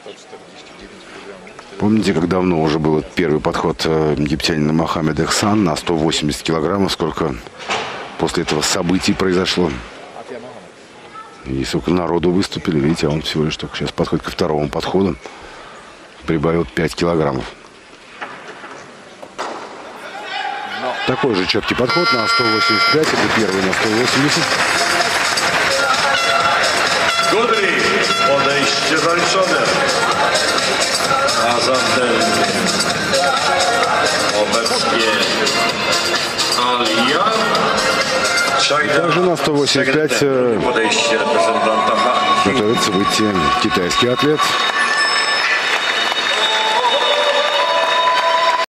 Помните, как давно уже был первый подход египтянина Мохаммеда Эхсан на 180 килограммов, сколько после этого событий произошло. И сколько народу выступили, видите, а он всего лишь только сейчас подходит ко второму подходу. Прибавил 5 килограммов. Такой же четкий подход на 185, это первый на 180. Gudry, podejście zaliczone. A zatem obecnie Alia. Также на 185 Podejście reprezentanta. готовится выйти китайский атлет.